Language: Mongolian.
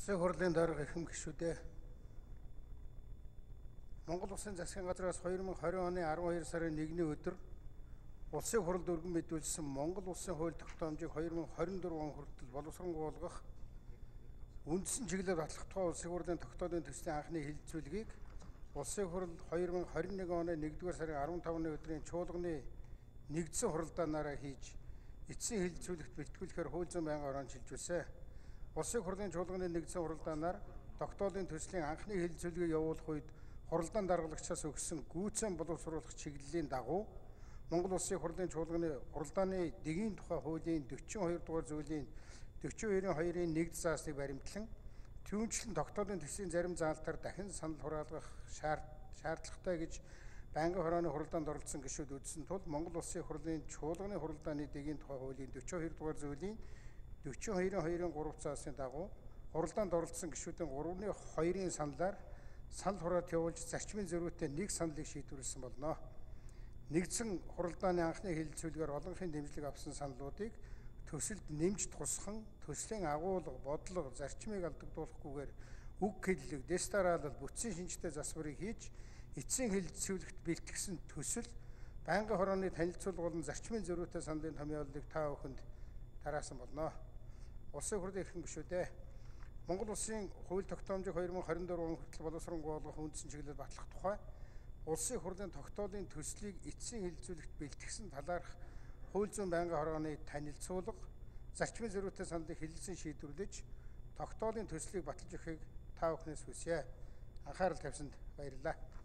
Улсын хурлын дарга эрхэм гишүүдээ Монгол Улсын засгийн газраас 2020 оны 12 сарын 1-ний өдөр улсын хурлд өргөн мэдүүлсэн Монгол Улсын хууль тогтоомжийг 2024 он хүртэл боловсронгуйлгах үндсэн чиглэлээр батлах тухай улсын хурлын тогтоолын төслийн анхны хэлэлцүүлгийг улсын хурл 2021 оны 1-р сарын 15-ны өдрийн чуулганы нэгдсэн хуралдаанаараа хийж эцсийн хэлэлцүүлэгт бэлтгүүлэхээр хууль зүйн байнгын орон шилжүүлсэн. Улсын хурлын чуулганы нэгдсэн хуралдаанаар тогтоолын төслийн анхны хэлэлцүүлгийг явуулах үед хуралдаан даргалагчаас өгсөн гүйцэн боловсруулах чиглэлийн дагуу Монгол Улсын хурлын чуулганы хуралдааны дэгийн тухай хуулийн 42 дугаар зүйлийн 42-ийн 1-д заасныг баримтлан түүнчлэн тогтоолын төслийн зарим заалтаар дахин санал хураалгах шаардлагатай гэж байнгын хорооны хуралдаанд оролцсон гишүүд үзсэн тул Монгол Улсын хурлын чуулганы хуралдааны дэгийн тухай хуулийн 42 дугаар зүйлийн 42-ийн 3-р заасны дагуу хуралдаанд оролцсон гишүүдийн 3-2-ын саналаар санал хураалт явуулж зарчмын зөрүүтэй нэг саналыг шийдвэрлсэн болно. Нэгдсэн хуралдааны анхны хэлэлцүүлгээр олонхын дэмжлэг авсан саналуудыг төсөлд нэмж тусхан төслийн агуулга, бодлого, зарчмыг алдагдуулахгүйгээр үг хэллэг, дестаралал, бүтцийн шинжтэй засварыг хийж эцсийн хэлэлцүүлэгт бэлтгэсэн төсөл байнгын хорооны танилцуулга болон зарчмын зөрүүтэй саналын томьёоллыг та бүхэнд тараасан болно. Улсын хурлын эрхэм гишүүдээ Монгол Улсын хууль тогтоомжийг 2024 он хүртэл боловсронгуйлгах үндсэн чиглэлээр батлах тухай улсын хурлын тогтоолын төслийг эцсийн хэлэлцүүлэгт бэлтгэсэн талаарх хууль зүйн байнгын хорооны танилцуулга, зарчмын зөрүүтэй саналыг хэлэлцэн шийдвэрлэж тогтоолын төслийг баталж өгөхийг та бүхнээс хүсье. Анхаарал тавьсанд баярлалаа.